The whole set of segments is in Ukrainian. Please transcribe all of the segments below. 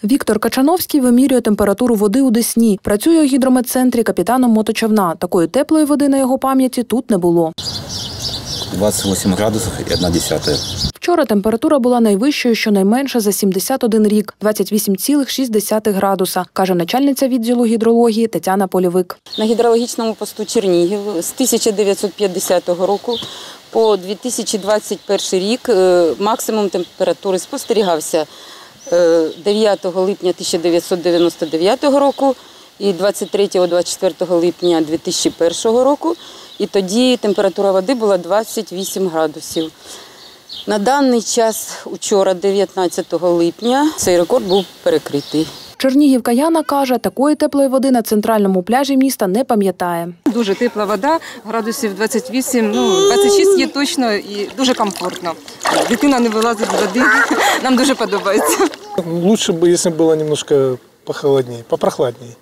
Віктор Качановський вимірює температуру води у Десні. Працює у гідрометцентрі капітаном моточовна. Такої теплої води на його пам'яті тут не було. 28 градусів і 1,1. Вчора температура була найвищою щонайменше за 71 рік – 28,6 градуса, каже начальниця відділу гідрології Тетяна Полівик. На гідрологічному посту Чернігів з 1950 року по 2021 рік максимум температури спостерігався 9 липня 1999 року і 23-24 липня 2001 року. І тоді температура води була 28 градусів. На даний час, учора, 19 липня, цей рекорд був перекритий. Чернігівка Яна каже, такої теплої води на центральному пляжі міста не пам'ятає. Дуже тепла вода, градусів 28, 26 є точно і дуже комфортно. Дитина не вилазить з води, нам дуже подобається. Лучше бы, если было немножко похолоднее, попрохладнее.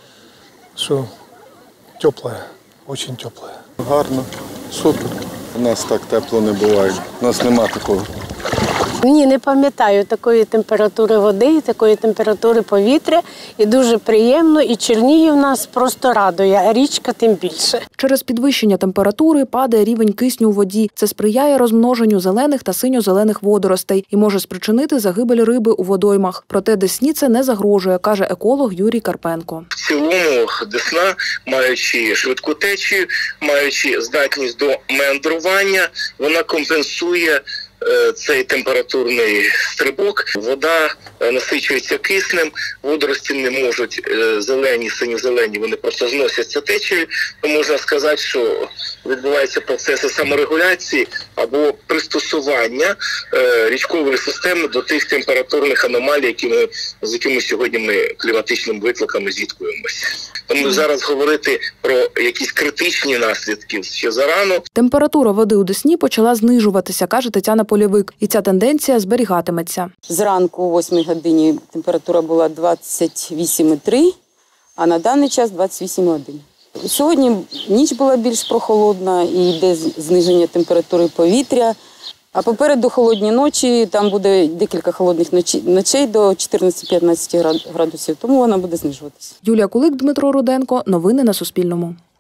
Что теплое, очень теплое. Гарно, супер. У нас так тепло не буває, у нас нема такого. Ні, не пам'ятаю такої температури води, такої температури повітря. І дуже приємно, і Чернігів нас просто радує, а річка тим більше. Через підвищення температури падає рівень кисню у воді. Це сприяє розмноженню зелених та синьо-зелених водоростей і може спричинити загибель риби у водоймах. Проте Десні це не загрожує, каже еколог Юрій Карпенко. В цілому Десна, маючи швидку течію, маючи здатність до меандрування, вона компенсує цей температурний стрибок. Вода насичується киснем, водорості не можуть зелені, синьо-зелені, вони просто зносяться течією. Можна сказати, що відбуваються процеси саморегуляції або пристосування річкової системи до тих температурних аномалій, з якими сьогодні ми кліматичними викликами зіткуємося. Тому зараз говорити про якісь критичні наслідки ще зарано. Температура води у Десні почала знижуватися, каже Тетяна Полівик. І ця тенденція зберігатиметься. Зранку о 8 годині температура була 28,3, а на даний час 28,1. Сьогодні ніч була більш прохолодна і йде зниження температури повітря. А попереду холодні ночі, там буде декілька холодних ночей до 14-15 градусів, тому вона буде знижуватися. Юлія Кулик, Дмитро Руденко. Новини на Суспільному.